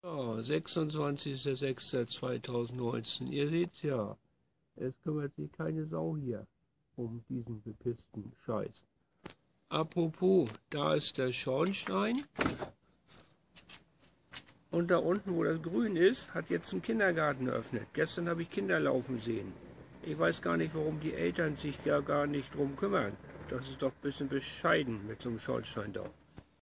Ja, 26.06.2019. Ihr seht's ja, es kümmert sich keine Sau hier um diesen bepissten Scheiß. Apropos, da ist der Schornstein. Und da unten, wo das grün ist, hat jetzt ein Kindergarten eröffnet. Gestern habe ich Kinder laufen sehen. Ich weiß gar nicht, warum die Eltern sich ja gar nicht drum kümmern. Das ist doch ein bisschen bescheiden mit so einem Schornstein da.